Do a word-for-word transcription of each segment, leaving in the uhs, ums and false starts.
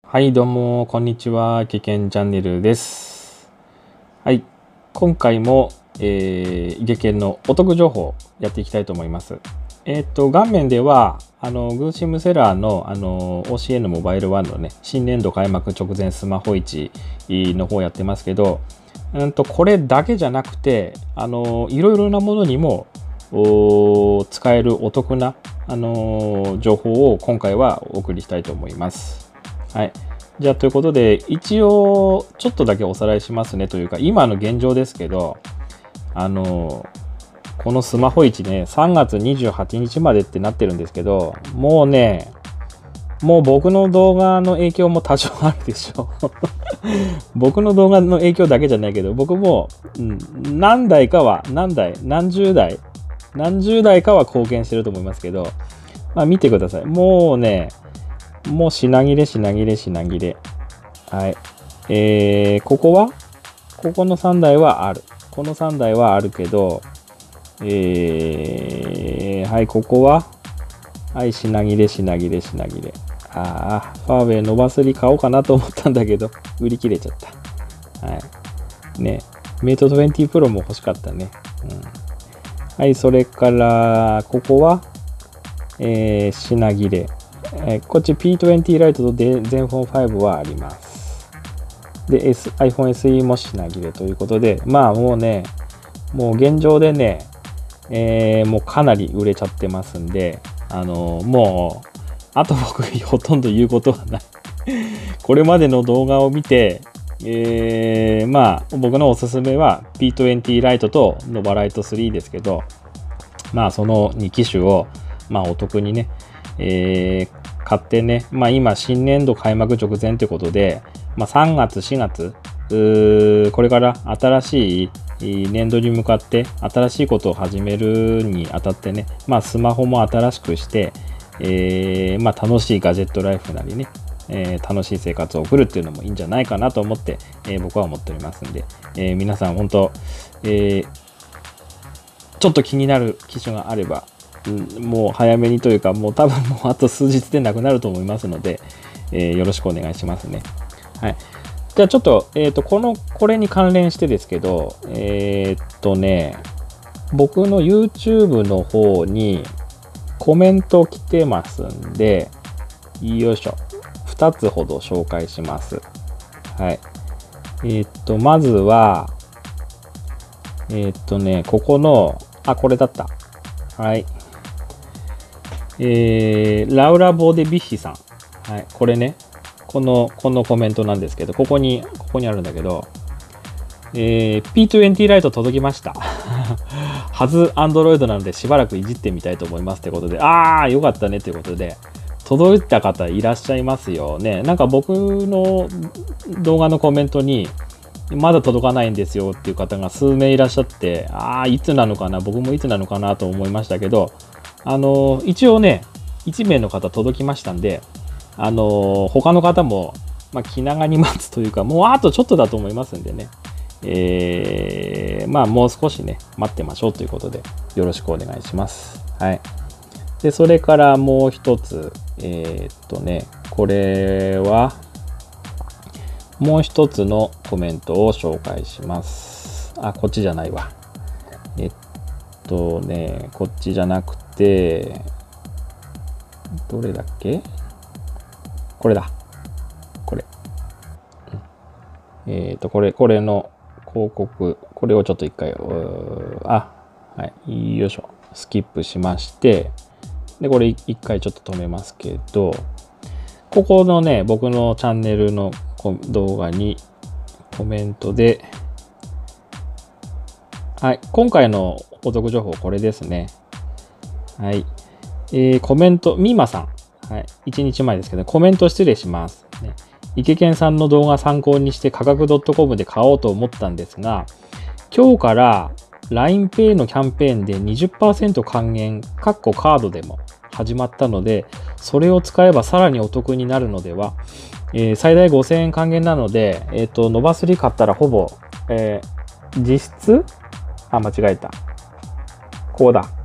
はい、どうも、こんにちは。ケケンチャンネルです。はい、今回も、えー、イケケンのお得情報やっていきたいと思います。えっ、ー、と、画面では、あの、グーシムセラーの、あの、オーシーエヌ モバイルワンのね、新年度開幕直前スマホ市の方やってますけど、うんと、これだけじゃなくて、あの、いろいろなものにも使えるお得な、あの、情報を今回はお送りしたいと思います。はい。じゃあ、ということで、一応、ちょっとだけおさらいしますねというか、今の現状ですけど、あの、このスマホ市ね、さんがつにじゅうはちにちまでってなってるんですけど、もうね、もう僕の動画の影響も多少あるでしょう。僕の動画の影響だけじゃないけど、僕も、うん、何台かは、何台、何十台、何十台かは貢献してると思いますけど、まあ見てください。もうね、もう品切れ品切れ品切れ。はい。えー、ここはここのさんだいはある。このさんだいはあるけど、えー、はい、ここははい、品切れ品切れ品切れ。ああ、ファーウェイノバスリ買おうかなと思ったんだけど、売り切れちゃった。はい。ね、メイトにじゅうプロも欲しかったね。うん。はい、それから、ここは、えー、品切れ。えー、こっち ピーにじゅう ライトとゼンフォンファイブはあります。で、S、iPhone エスイー も品切れということで、まあもうね、もう現状でね、えー、もうかなり売れちゃってますんで、あのー、もう、あと僕ほとんど言うことはない。これまでの動画を見て、えー、まあ僕のおすすめは ピーにじゅう ライトと Nova Lite スリーですけど、まあそのに機種を、まあお得にね、えー、買ってね、まあ今新年度開幕直前ということで、まあさんがつしがつ、これから新しい年度に向かって新しいことを始めるにあたってね、まあスマホも新しくして、えー、まあ楽しいガジェットライフなりね、えー、楽しい生活を送るっていうのもいいんじゃないかなと思って、えー、僕は思っておりますんで、えー、皆さん本当、えー、ちょっと気になる機種があれば、うん、もう早めにというか、もう多分もうあと数日でなくなると思いますので、えー、よろしくお願いしますね。はい。じゃあちょっと、えっと、この、これに関連してですけど、えー、っとね、僕の YouTube の方にコメント来てますんで、よいしょ。ふたつほど紹介します。はい。えー、っと、まずは、えー、っとね、ここの、あ、これだった。はい。えー、ラウラ・ボーデビッヒさん。はい。これね、この、このコメントなんですけど、ここに、ここにあるんだけど、えー、ピーにじゅう ライト届きました。はず Android なのでしばらくいじってみたいと思いますってことで、あー、よかったねということで、届いた方いらっしゃいますよね。なんか僕の動画のコメントに、まだ届かないんですよっていう方が数名いらっしゃって、ああ、いつなのかな、僕もいつなのかなと思いましたけど、あのー、一応ね、いち名の方届きましたんで、あのー、他の方も、まあ、気長に待つというか、もうあとちょっとだと思いますんでね、えー、まあもう少しね、待ってましょうということで、よろしくお願いします。はい。で、それからもう一つ、えー、っとね、これは、もう一つのコメントを紹介します。あ、こっちじゃないわ。えっとね、こっちじゃなくて、どれだっけ？これだ。これ。えっと、これ、これの広告、これをちょっと一回、あ、はい、よいしょ。スキップしまして、で、これ一回ちょっと止めますけど、ここのね、僕のチャンネルの動画にコメントで、はい、今回のお得情報これですね。はい。えー、コメント、みーまさん。はい。いちにちまえですけど、コメント失礼します。ね、イケケンさんの動画参考にして価格 .com で買おうと思ったんですが、今日から ラインペイ のキャンペーンで にじゅっパーセント 還元、カッコカードでも始まったので、それを使えばさらにお得になるのでは、えー、最大ごせんえん還元なので、えっと、ノバスリ買ったらほぼ、えー、実質あ、間違えた。こうだ。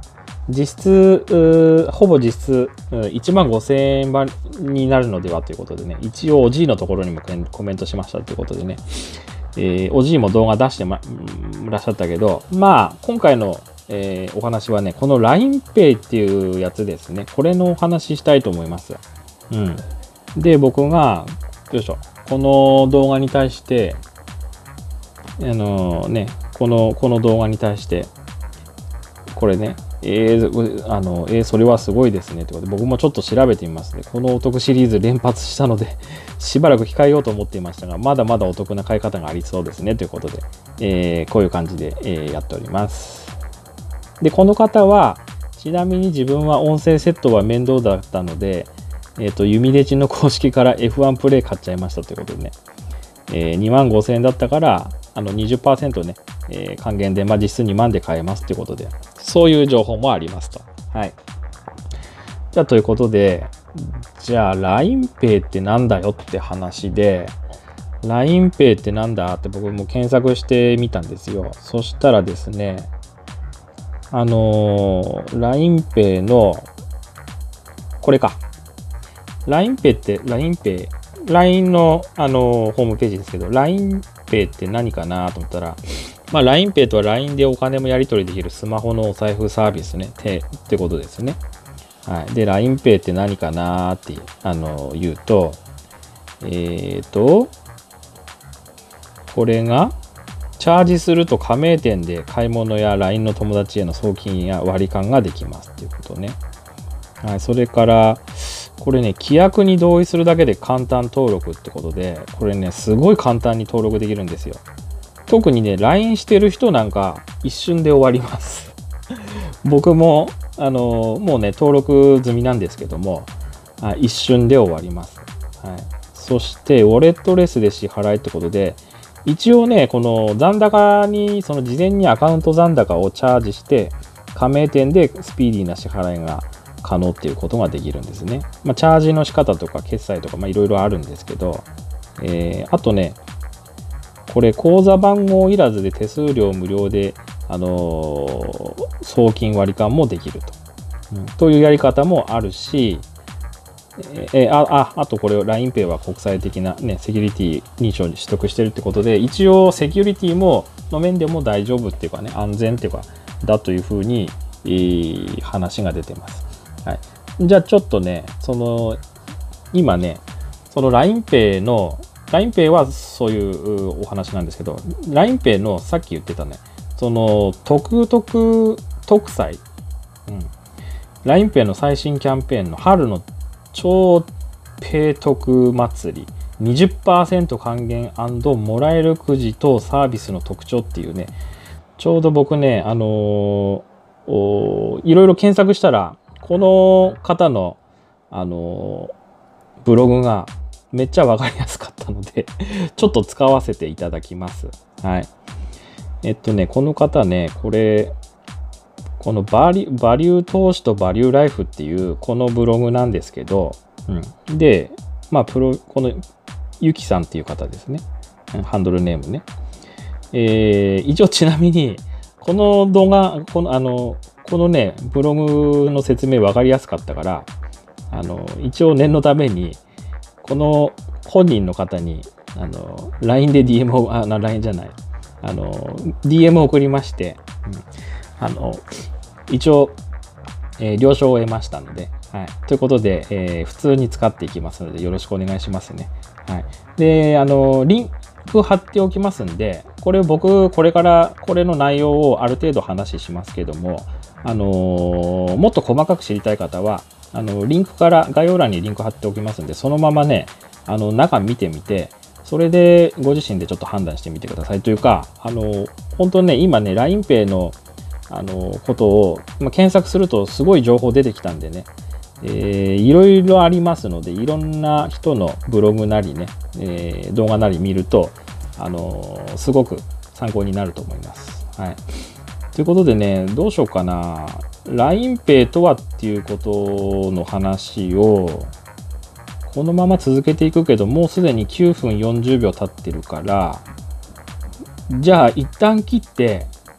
実質、ほぼ実質いちまんごせんえんになるのではということでね、一応おじいのところにもコメントしましたということでね、えー、おじいも動画出してまらっしゃったけど、まあ、今回の、えー、お話はね、この ラインペイ っていうやつですね、これのお話ししたいと思います。うん。で、僕が、よいしょ、この動画に対して、あのー、ね、この、この動画に対して、これね、えー、あの、えー、それはすごいですね。ということで、僕もちょっと調べてみますね。このお得シリーズ連発したので、しばらく控えようと思っていましたが、まだまだお得な買い方がありそうですね。ということで、えー、こういう感じで、えー、やっております。で、この方は、ちなみに自分は音声セットは面倒だったので、えっと、ユミデチの公式から エフワン プレイ買っちゃいましたということでね、えー、にまんごせんえんだったから、あの にじゅっパーセント ね、えー、還元で、まあ、実質にまんで買えますということで、そういう情報もありますと。はい。じゃあ、ということで、じゃあ、ラインペイ ってなんだよって話で、ラインペイ ってなんだって僕も検索してみたんですよ。そしたらですね、あのー、ラインペイ の、これか。ラインペイ って、ラインペイ、ライン の、あのー、ホームページですけど、ラインペイ って何かなと思ったら、まあ、ラインペイ とは ライン でお金もやり取りできるスマホのお財布サービスね、てってことですね。はい。で、ラインペイ って何かなって、あのー、言うと、えっと、これが、チャージすると加盟店で買い物や ライン の友達への送金や割り勘ができますっていうことね。はい。それから、これね、規約に同意するだけで簡単登録ってことで、これね、すごい簡単に登録できるんですよ。特にね、ライン してる人なんか一瞬で終わります。僕も、あの、もうね、登録済みなんですけども、あ一瞬で終わります。はい。そして、ウォレットレスで支払いってことで、一応ね、この残高に、その事前にアカウント残高をチャージして、加盟店でスピーディーな支払いが可能っていうことができるんですね。まあ、チャージの仕方とか決済とか、まあ、いろいろあるんですけど、えー、あとね、これ口座番号いらずで手数料無料で、あのー、送金割り勘もできると、うん、というやり方もあるし、えー、あ, あ, あとこれ ラインペイ は国際的な、ね、セキュリティ認証に取得してるってことで、一応セキュリティもの面でも大丈夫っていうかね、安全っていうかだというふうに、えー、話が出てます。はい、じゃあちょっとね、その今ね、その ラインペイ の ラインペイ はそういうお話なんですけど、 ラインペイ のさっき言ってたね、その特特特裁、うん、ラインペイ の最新キャンペーンの春の超ペイ特祭り にじゅっパーセント 還元&もらえるくじとサービスの特徴っていうね、ちょうど僕ね、あのー、いろいろ検索したらこの方の、あのー、ブログがめっちゃわかりやすかったのでちょっと使わせていただきます。はい。えっとね、この方ね、これこのバリュバリュー投資とバリューライフっていうこのブログなんですけど、うん、で、まあプロこのゆきさんっていう方ですね、ハンドルネームね。えー、一応ちなみにこの動画このあのこのねブログの説明分かりやすかったから、あの一応念のためにこの本人の方にあの ライン で ディーエム をあ ライン じゃないあの ディーエム を送りまして、うん、あの一応、えー、了承を得ましたので、はい、ということで、えー、普通に使っていきますのでよろしくお願いしますね。はい、で、あのリンク貼っておきますんで、これ僕これからこれの内容をある程度話しますけども、あのー、もっと細かく知りたい方はあのリンクから概要欄にリンク貼っておきますんで、そのままねあの中見てみて、それでご自身でちょっと判断してみてください。というか、あの本当ね今ね ラインペイ のあのことを、まあ、検索するとすごい情報出てきたんでね、えー、いろいろありますので、いろんな人のブログなりね、えー、動画なり見ると、あのー、すごく参考になると思います。はい。ということでね、どうしようかな。ラインペイ とはっていうことの話をこのまま続けていくけど、もうすでにきゅうふんよんじゅうびょう経ってるから、じゃあ一旦切って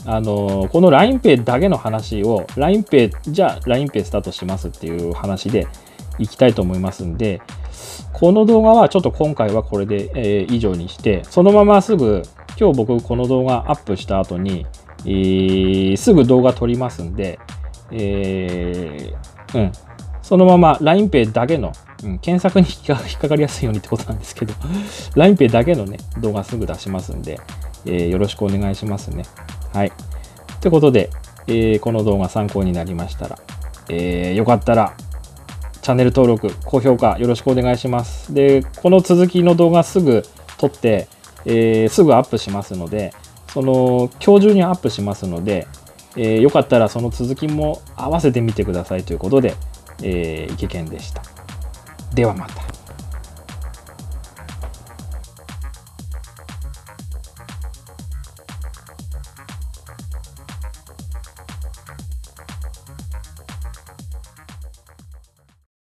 あのこの LINEPay だけの話を LINEPay じゃあ LINEPay スタートしますっていう話でいきたいと思いますんで、この動画はちょっと今回はこれで、えー、以上にして、そのまますぐ今日僕この動画アップした後に、えー、すぐ動画撮りますんで、えー、うんそのまま LINEPay だけの、うん、検索に引っかかりやすいようにってことなんですけどLINEPay だけのね動画すぐ出しますんで、えー、よろしくお願いしますね。はい。ということで、えー、この動画参考になりましたら、えー、よかったらチャンネル登録、高評価よろしくお願いします。で、この続きの動画すぐ撮って、えー、すぐアップしますので、その今日中にアップしますので、えー、よかったらその続きも合わせてみてくださいということで、えー、池健でした。ではまた。